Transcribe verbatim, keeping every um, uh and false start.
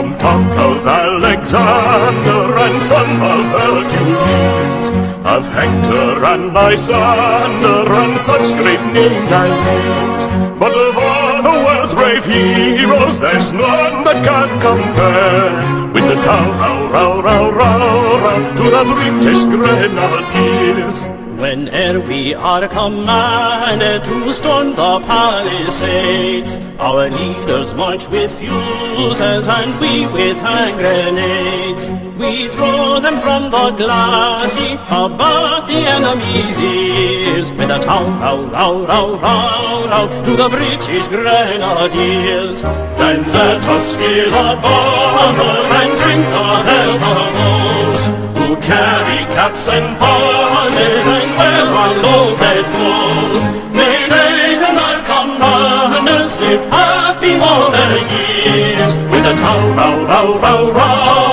some talk of Alexander and some of Hercules, of Hector and Lysander and such great names as these. But of all the world's brave heroes, there's none that can compare with the tow row row row row row to the British Grenadiers. Whene'er we are commanded to storm the palisades, our leaders march with fuses and we with hand grenades. We throw them from the glassy above the enemy's ears, with a tow row row row row row to the British Grenadiers. Then let us fill a bottle and drink the health of those who carry caps and badges and wear unloaded clothes. May they and their commanders live happy all their years, with a tow row row row row